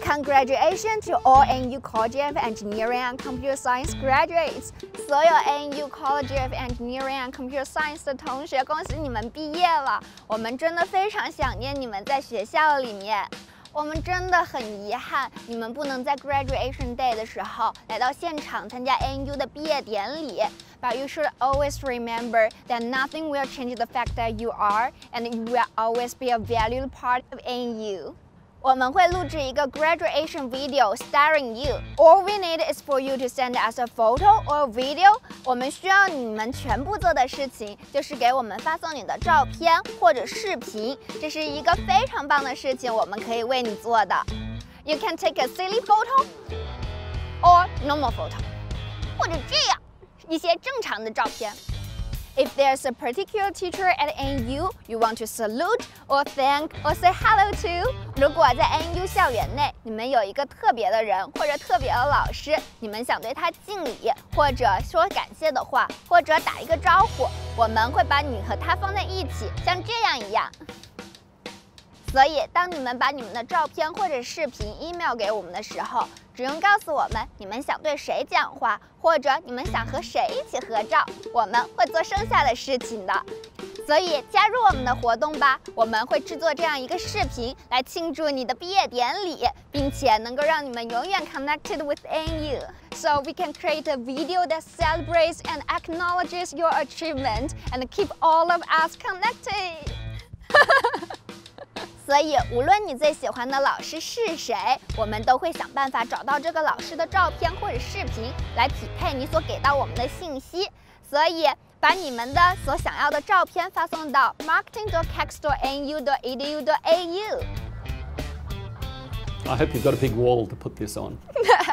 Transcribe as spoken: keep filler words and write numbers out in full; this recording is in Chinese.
Congratulations to all N U College of Engineering and Computer Science graduates！ 所有 N U College of Engineering and Computer Science 的同学，恭喜你们毕业了！我们真的非常想念你们在学校里面。我们真的很遗憾，你们不能在 Graduation Day 的时候来到现场参加 N U 的毕业典礼。But you should always remember that nothing will change the fact that you are, and you will always be a valued part of N U. 我们会录制一个 graduation video starring you. All we need is for you to send us a photo or a video. 我们需要你们全部做的事情就是给我们发送你的照片或者视频，这是一个非常棒的事情，我们可以为你做的。You can take a silly photo or normal photo. 或者这样一些正常的照片。If there's a particular teacher at N U you want to salute or thank or say hello to， 如果在 N U 校园内你们有一个特别的人或者特别的老师，你们想对他敬礼，或者说感谢的话，或者打一个招呼，我们会把你和他放在一起，像这样一样。所以，当你们把你们的照片或者视频 email 给我们的时候，只用告诉我们你们想对谁讲话，或者你们想和谁一起合照，我们会做剩下的事情的。所以加入我们的活动吧，我们会制作这样一个视频来庆祝你的毕业典礼，并且能够让你们永远 connected with N U. So we can create a video that celebrates and acknowledges your achievement and keep all of us connected. 所以，无论你最喜欢的老师是谁，我们都会想办法找到这个老师的照片或者视频，来匹配你所給到我们的信息。所以，把你们的所想要的照片发送到 marketing dot c a x dot n u dot e d u dot a u. I hope you've got a big wall to put this on.